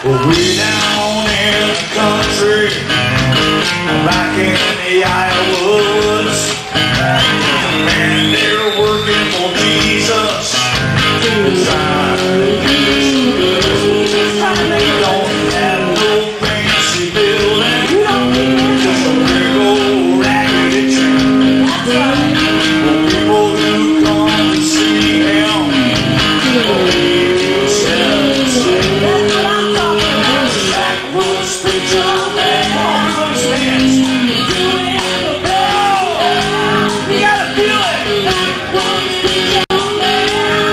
Way down in the country, back in the Iowa woods, and they're working for Jesus. They don't have no fancy building, just a big old raggedy train. People who come to see him, believe himself. That's what I'm talking about. Backwoods preacher man. You gotta feel it. Backwoods preacher man.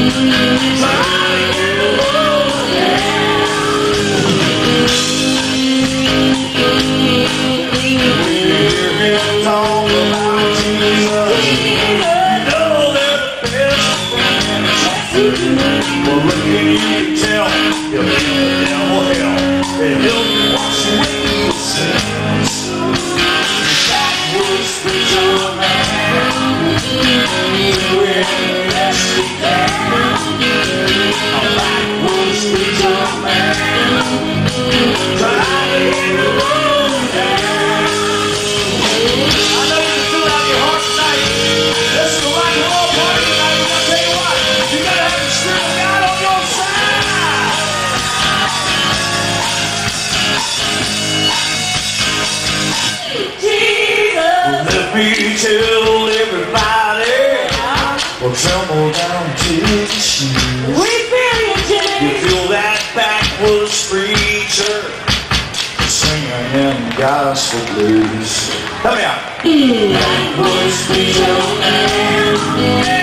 Talk about Jesus. Know they're the best friends. Well, look at you can tell. You'll give the devil hell. And he'll wash away your sins. Backwoods preacher man. Doing the best he can. A backwoods preacher man. Trying to get the road down. I know you can feel it out of your heart tonight. This is a rock and roll party tonight. I'll tell you what, you gotta have the Spirit of God on your side. Jesus. Well, let me tell everybody, well, tremble down to the shoes. We feel you, Jimmie. You feel that backwoods preacher singing them gospel blues. Help me out. Backwoods preacher man.